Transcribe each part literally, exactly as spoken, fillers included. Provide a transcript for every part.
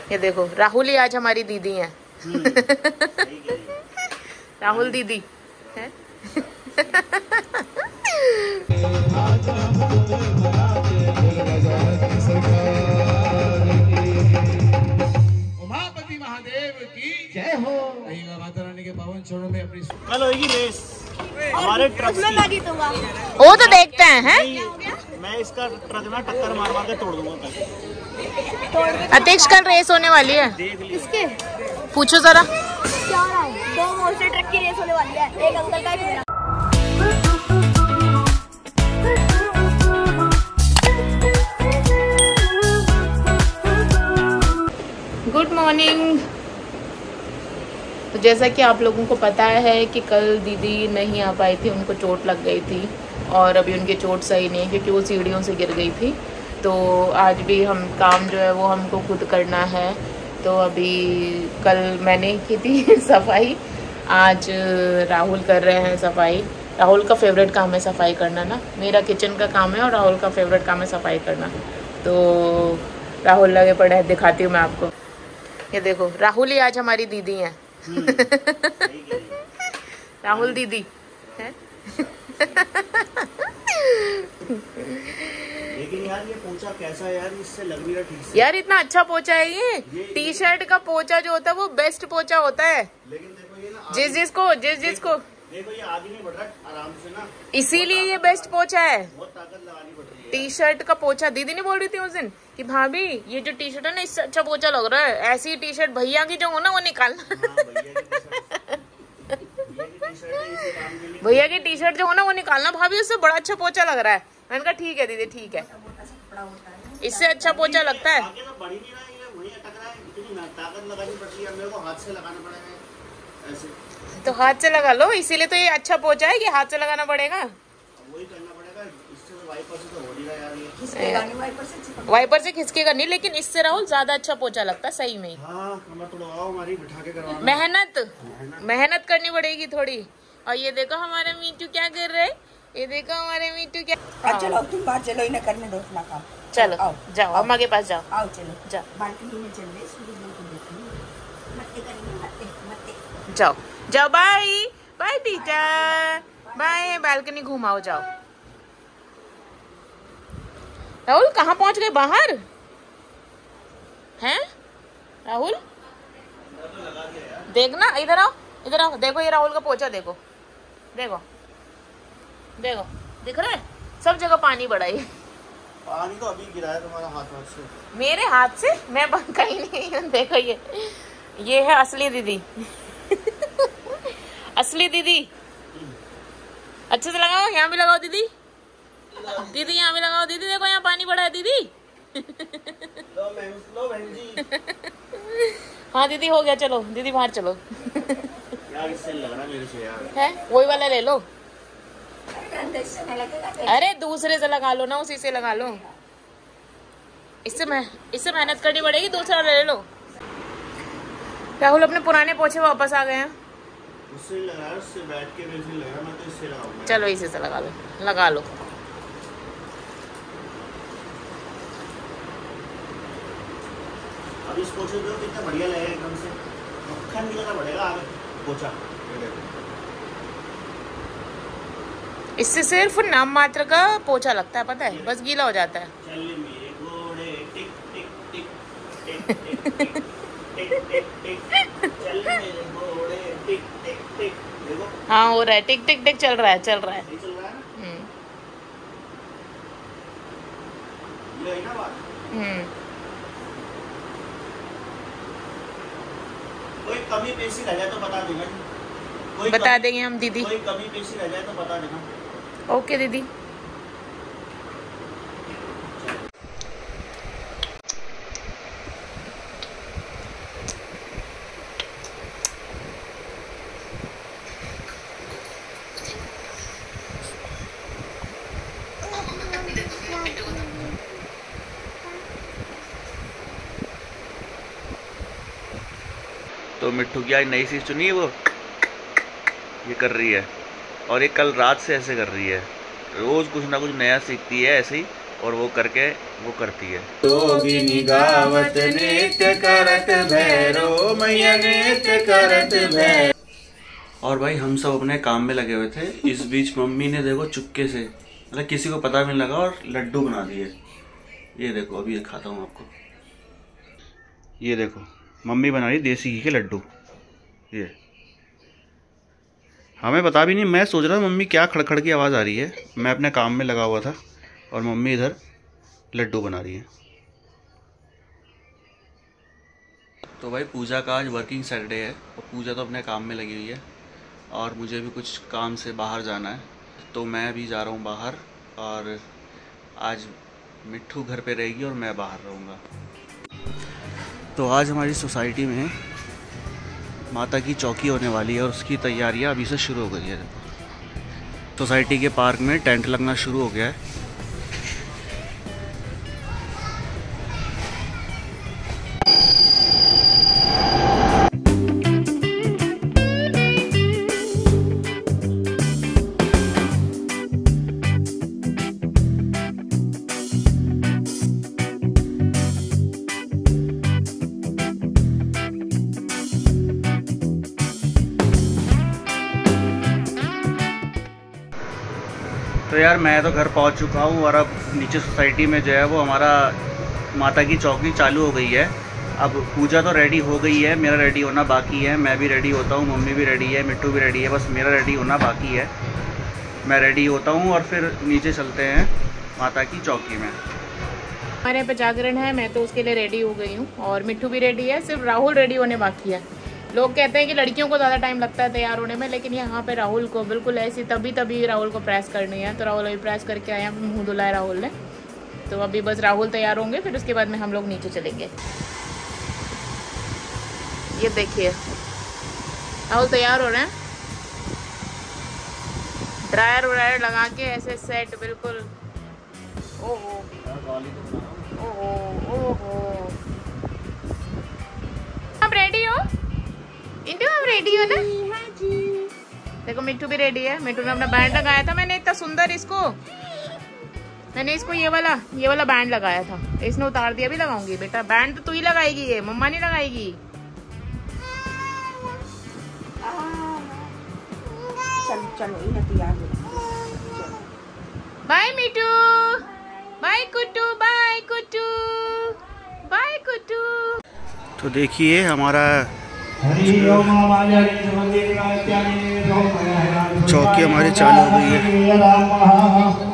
ये देखो राहुल ही आज हमारी दीदी है। राहुल दीदी है। उमापति महादेव की जय हो। माता रानी के पावन चरणों में अपनी कल होगी रेस हमारे ट्रक की। वो तो देखते हैं, हैं? मैं इसका ट्रक ना टक्कर मार मार के तोड़ दूंगा कल। अतीश कल रेस होने वाली है। किसके? पूछो जरा। क्या रहा है? दो मोटे ट्रक की रेस होने वाली है, एक अंकल का एक मेरा। Good morning. तो जैसा कि आप लोगों को पता है कि कल दीदी नहीं आ पाई थी, उनको चोट लग गई थी और अभी उनकी चोट सही नहीं है क्योंकि वो सीढ़ियों से गिर गई थी। तो आज भी हम काम जो है वो हमको खुद करना है। तो अभी कल मैंने की थी सफाई, आज राहुल कर रहे हैं सफाई। राहुल का फेवरेट काम है सफाई करना ना, मेरा किचन का काम है और राहुल का फेवरेट काम है सफाई करना। तो राहुल लगे पड़े हैं, दिखाती हूँ मैं आपको। ये देखो राहुल ही आज हमारी दीदी है। राहुल दीदी है। लेकिन यार ये पोंछा कैसा है यार, इससे लग नहीं रहा ठीक से। यार इतना अच्छा पोंछा है ये, टी शर्ट का पोंछा जो होता है वो बेस्ट पोंछा होता है। लेकिन देखो ये ना जिस जिसको जिस जिसको देखो ये आगे नहीं बढ़ रहा आराम से ना, इसीलिए ये बेस्ट पोंछा है। बहुत ताकत लगानी पड़ रही है। टी शर्ट का पोंछा दीदी नहीं बोल रही थी उस दिन कि भाभी ये जो टी शर्ट है ना इससे अच्छा पोंछा लग रहा है। ऐसी टी शर्ट भैया की जो हो ना वो निकालना। भैया की टी शर्ट जो हो ना वो निकालना भाभी, उससे बड़ा अच्छा पोंछा लग रहा है। मैंने कहा ठीक है दीदी ठीक है, इससे अच्छा पोंछा लगता है। तो हाथ से लगा लो, इसीलिए तो ये अच्छा पोंछा है कि हाथ से लगाना पड़ेगा। वही करना पड़ेगा, इससे तो वाइपर से तो हो नहीं रहा यार ये। वाइपर से खिसकेगा नहीं, लेकिन इससे राहुल ज्यादा अच्छा पोंछा लगता है सही में। हाँ, कमर तोड़वाओ हमारी, बिठा के करवाना। मेहनत मेहनत करनी पड़ेगी थोड़ी। और ये देखो हमारे मीटू क्या कर रहे, ये देखो हमारे मीटू क्या। आ, चलो तुम बाहर चलो, इन्हें करने दो अपना काम। चलो आओ, जाओ आओ, अम्मा के पास जाओ। आओ चलो जाओ बालकनी में चल रहे, सूरज को देखो, मत्ते करेंगे, मत्ते मत्ते। जाओ जाओ, bye bye teacher, bye. Balcony घुमाओ जाओ। राहुल कहाँ पहुंच गए, बाहर हैं राहुल? देखना, इधर आओ इधर आओ, देखो ये राहुल का पोंछा देखो देखो देखो, दिख रहा है सब जगह पानी बड़ा है। पानी तो अभी गिरा है तुम्हारा हाथ हाथ से। मेरे हाथ से? मैं कहीं नहीं हूँ। देखो ये ये है असली दीदी। असली दीदी। अच्छे से लगाओ, यहाँ भी लगाओ दीदी। दीदी यहाँ भी लगाओ दीदी, देखो यहाँ पानी पड़ा है दीदी। लो बहन, लो बहन जी। हाँ दीदी हो गया, चलो दीदी बाहर चलो। यार इससे लग रहा मेरे से यार है वही वाला ले लो। अरे दूसरे से लगा लो ना, उसी से लगा लो। इससे मैं इससे मेहनत करनी पड़ेगी, दूसरा ले लो। राहुल अपने पुराने पोछे वापस आ गए हैं। उससे लगा, उससे बैठ के मेरे से लगा, मैं तो इससे लगाऊंगा। चलो इसी से लगा लो, लगा लो। अब इस पोछे को कितना बढ़िया लगेगा, एकदम से मक्खन की तरह बढ़ेगा आगे पोछा। इससे सिर्फ नाम मात्र का पोछा लगता है, पता है, बस गीला हो जाता है। चल मेरे घोड़े टिक टिक टिक टिक टिक टिक टिक टिक, चल मेरे घोड़े टिक टिक टिक। देखो हाँ हो रहा है, टिक टिक टिक चल रहा है, चल रहा है। नहीं चल रहा है ना? हम्म ये है ना बात। हम्म कोई कमी पेशी रह जाए तो बता देना, कोई बता कमी, देंगे हम दीदी। कोई कमी पेशी रह जाए तो बता देना। ओके दीदी। तो मिट्टू की आज नई चीज़ चुनी है, वो ये कर रही है। और ये कल रात से ऐसे कर रही है, रोज़ कुछ ना कुछ नया सीखती है ऐसे ही। और वो करके वो करती है। जोगिनी गावत नृत्य करत भैरो मैया नृत्य करत भैरो। और भाई हम सब अपने काम में लगे हुए थे, इस बीच मम्मी ने देखो चुपके से, मतलब किसी को पता भी नहीं लगा, और लड्डू बना दिए। ये देखो अभी ये खाता हूँ आपको। ये देखो मम्मी बना रही देसी घी के लड्डू। ये हमें पता भी नहीं, मैं सोच रहा था मम्मी क्या खड़खड़ की आवाज़ आ रही है। मैं अपने काम में लगा हुआ था और मम्मी इधर लड्डू बना रही है। तो भाई पूजा का आज वर्किंग सैटरडे है और पूजा तो अपने काम में लगी हुई है और मुझे भी कुछ काम से बाहर जाना है, तो मैं भी जा रहा हूँ बाहर। और आज मिट्ठू घर पे रहेगी और मैं बाहर रहूँगा। तो आज हमारी सोसाइटी में माता की चौकी होने वाली है और उसकी तैयारियां अभी से शुरू हो गई है। सोसाइटी के पार्क में टेंट लगना शुरू हो गया है। तो यार मैं तो घर पहुंच चुका हूं और अब नीचे सोसाइटी में जो है वो हमारा माता की चौकी चालू हो गई है। अब पूजा तो रेडी हो गई है, मेरा रेडी होना बाकी है। मैं भी रेडी होता हूं, मम्मी भी रेडी है, मिट्टू भी रेडी है, बस मेरा रेडी होना बाकी है। मैं रेडी होता हूं और फिर नीचे चलते हैं माता की चौकी में। हमारे यहाँ पे जागरण है, मैं तो उसके लिए रेडी हो गई हूँ और मिट्टू भी रेडी है, सिर्फ राहुल रेडी होने बाकी है। लोग कहते हैं कि लड़कियों को ज़्यादा टाइम लगता है तैयार होने में, लेकिन यहाँ पे राहुल को बिल्कुल ऐसी तभी तभी राहुल को प्रेस करनी है। तो राहुल अभी प्रेस करके आया, मुँह धुलाया राहुल ने। तो अभी बस राहुल तैयार होंगे, फिर उसके बाद में हम लोग नीचे चलेंगे। ये देखिए राहुल तैयार हो रहे हैं, ड्रायर व्रायर लगा के ऐसे सेट बिल्कुल। ओहो ओहो ओहो, आप रेडी हो? इंटू आप रेडी हो ना? देखो मिट्टू भी रेडी है। मिट्टू ने अपना बैंड लगाया था, मैंने इतना सुंदर इसको मैंने इसको ये वाला ये वाला बैंड लगाया था, इसने उतार दिया। भी लगाऊंगी बेटा, बैंड तो तू ही लगाएगी, ये मम्मा नहीं लगाएगी। चलो चलो इन्हें तैयार हो। Bye Mittu, bye Kuttu, bye Kuttu, bye Kuttu. तो देखिए हमारा चौकी हमारी चालू हो गई है।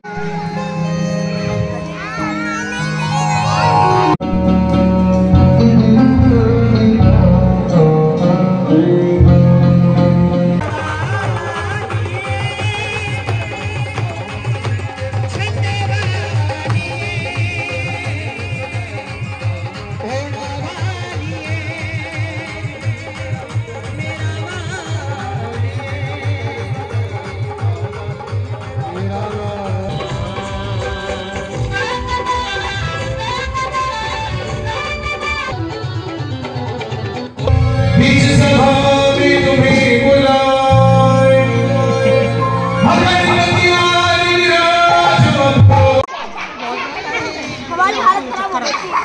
हमारी हालत खराब हो गई थी।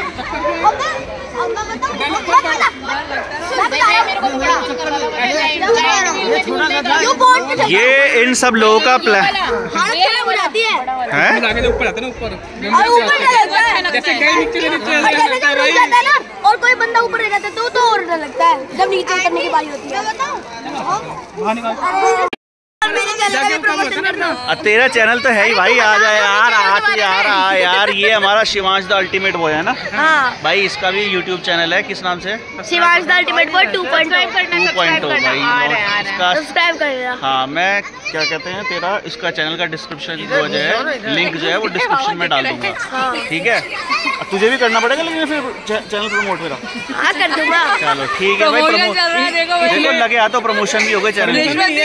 ये इन सब लोगों का प्लान हालत खराब हो जाती है। है ऊपर आता है ना, और कोई बंदा ऊपर रह जाता है तो तो और डर लगता है जब नीचे उतरने की बारी होती है। मेरे चैनल का प्रमोशन कर दो। तेरा चैनल तो है ही भाई, आ जाए यार, आ तो यार आ यार। ये हमारा शिवांश द अल्टीमेट बॉय है ना। हाँ भाई इसका भी यूट्यूब चैनल है, किस नाम से? Shivansh the ultimate boy two point subscribe करना, सब्सक्राइब करना। आ रहा है, आ रहा है। सब्सक्राइब करेगा। हाँ मैं क्या कहते हैं तेरा इसका चैनल का डिस्क्रिप्शन जो है लिंक जो है वो डिस्क्रिप्शन में डाल दूंगा, ठीक है? तुझे भी करना पड़ेगा लेकिन फिर चैनल प्रमोट मेरा। हाँ कर दूंगा। चलो ठीक है भाई, प्रमोट देखो लगे आ तो प्रमोशन भी हो गए चैनल।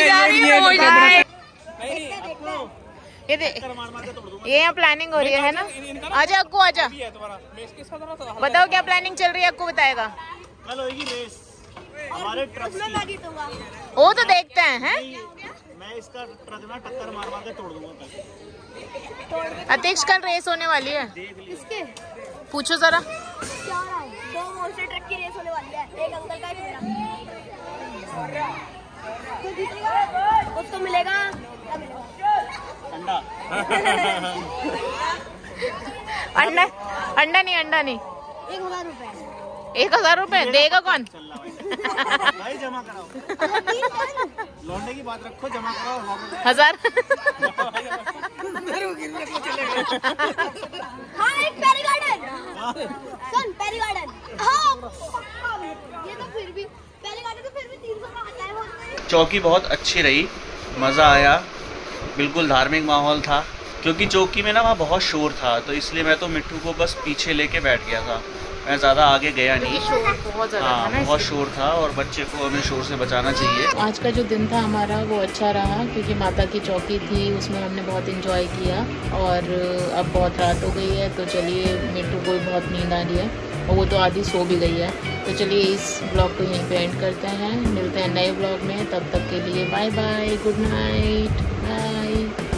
ये दे, ये यहाँ प्लानिंग हो रही है ना। आजा अक्कू आजा, बताओ क्या प्लानिंग चल रही है, अक्कू बताएगा। कल होगी रेस हमारे ट्रक की। वो तो देखते हैं हैं। मैं इसका ट्रक ना टक्कर मार मार के तोड़ दूंगा कल। अतीक्ष कल रेस होने वाली है, किसके? पूछो जरा। क्या रहा है? दो मोस्टर ट्रक की रेस होने वाली है, एक अंकल का एक मेरा। तो जीतेगा उसको मिलेगा क्या मिलेगा? अंडा। अंडा अंडा नहीं, अंडा नहीं। एक हजार रुपए। एक हजार रुपए देगा कौन? भाई जमा कराओ, लौटने की बात रखो, जमा कराओ हजार। हाँ एक पेरी गार्डन, सुन पेरी गार्डन। हाँ ये तो फिर भी पेरी गार्डन तो फिर भी तीन सौ का आता है वो। चौकी बहुत अच्छी रही, मज़ा आया, बिल्कुल धार्मिक माहौल था, क्योंकि चौकी में ना वहाँ बहुत शोर था, तो इसलिए मैं तो मिट्टू को बस पीछे लेके बैठ गया था, मैं ज़्यादा आगे गया नहीं। शोर बहुत ज़्यादा हाँ, था ना, बहुत शोर था और बच्चे को हमें शोर से बचाना चाहिए। आज का जो दिन था हमारा वो अच्छा रहा, क्योंकि माता की चौकी थी, उसमें हमने बहुत एंजॉय किया। और अब बहुत रात हो गई है, तो चलिए मिट्टू को बहुत नींद आ रही है और वो तो आधी सो भी गई है। तो चलिए इस ब्लॉग को यहीं पे एंड करते हैं, मिलते हैं नए ब्लॉग में, तब तक के लिए bye bye, good night, bye.